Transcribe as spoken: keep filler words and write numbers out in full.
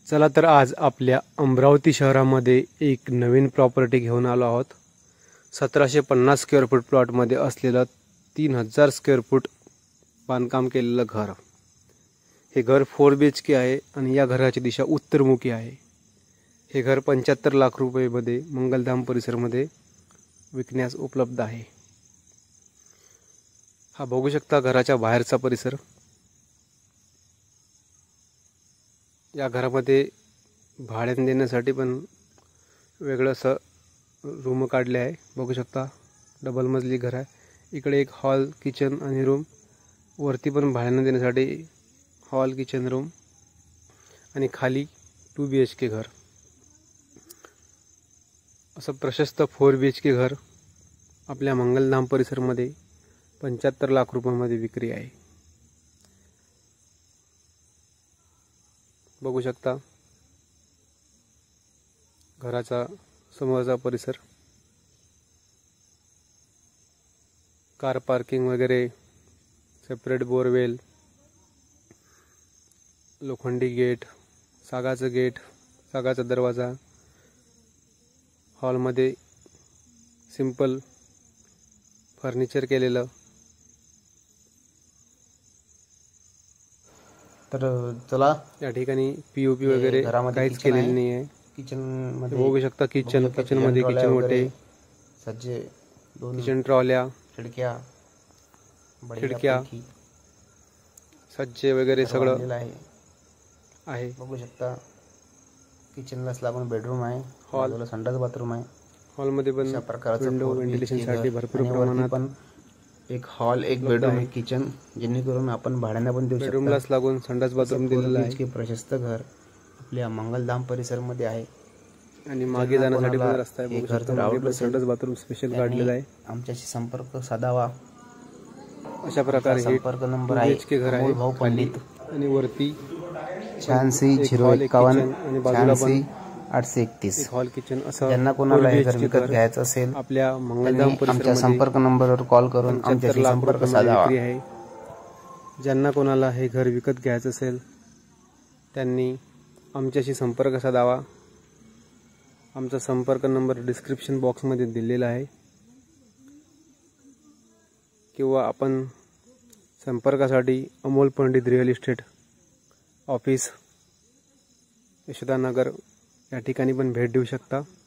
चला तर आज आपल्या अमरावती शहरामध्ये एक नवीन प्रॉपर्टी घेऊन आलो आहोत। सतराशे पन्नास स्क्वेअर फूट प्लॉटमध्ये असलेलं तीन हजार स्क्वेअर फूट बांधकाम केलेलं घर। हे घर फोर बी एच के आहे आणि या घराची दिशा उत्तरमुखी आहे। हे घर पंच्याहत्तर लाख रुपये मंगलधाम परिसरमध्ये विकण्यास उपलब्ध आहे। हा बघू शकता घराच्या बाहेरचा परिसर। या घरामध्ये भाड्याने देण्यासाठी पण वेगळं असं रूम काढले आहे। बघू शकता डबल मजली घर आहे। इकडे एक हॉल, किचन आणि रूम, वरती पण भाड्याने देण्यासाठी हॉल, किचन, रूम आणि खाली टू बी एच के घर। असं प्रशस्त फोर बी एच के घर आपल्या मंगलधाम परिसरमध्ये पंच्याहत्तर लाख रुपयांमध्ये विक्री आहे। बघू शकता घराचा समोरचा परिसर, कार पार्किंग वगैरे, सेपरेट बोरवेल, लोखंडी गेट, सागाचं गेट, सागाचा दरवाजा, हॉलमध्ये सिंपल फर्निचर केलेलं। तर चला या ठिकाणी पीओपी वगैरे काहीच केलेलं नाही आहे। किचन मध्ये बघू शकता किचन किचन मध्ये किचन वाटे, सज्जे दोन किचन ट्रॉल्या, खिडक्या खिडक्या सज्जे वगैरे सगळं आहे आहे बघू शकता। किचनला लागून बेडरूम आहे, हॉल, संडास बाथरूम आहे। हॉल मध्ये पण विंडो व्हेंटिलेशन साठी भरपूर प्रमाणात पण एक हॉल, एक बेडरूम, एक किचन, जेणेकरून आपण भाड्याने पण देऊ शकतो। बेडरूमलाच लागून संडास बाथरूम दिलेलं आहे। की प्रशस्त घर आपल्या मंगलधाम परिसरमध्ये आहे आणि मागे जाण्यासाठी पण रस्ता आहे। बघू शकता मागे पण संडास बाथरूम स्पेशल काढलेला आहे। आमच्याशी संपर्क साधावा। अशा प्रकारे हे संपर्क नंबर आहे के घर आहे भाऊ पंडित आणि वरती शहाऐंशी झिरो एकावन्न आणि बाजूला पण आठशे एकतीस। हॉल, किचन असं ज्यांना कोणाला हे घर विकत घ्यायचं असेल आपल्या मंगलधाम आमच्या परिसरामध्ये संपर्क नंबरवर कॉल करून आमच्याशी संपर्क साधावा। ज्यांना कोणाला हे घर विकत घ्यायचं असेल त्यांनी आमच्याशी संपर्क साधावा। आमचा संपर्क नंबर डिस्क्रिप्शन बॉक्समध्ये दिलेला आहे किंवा आपण संपर्कासाठी Amol Pandit real estate office, Yashodanagar या ठिकाणी पण भेट देऊ शकता।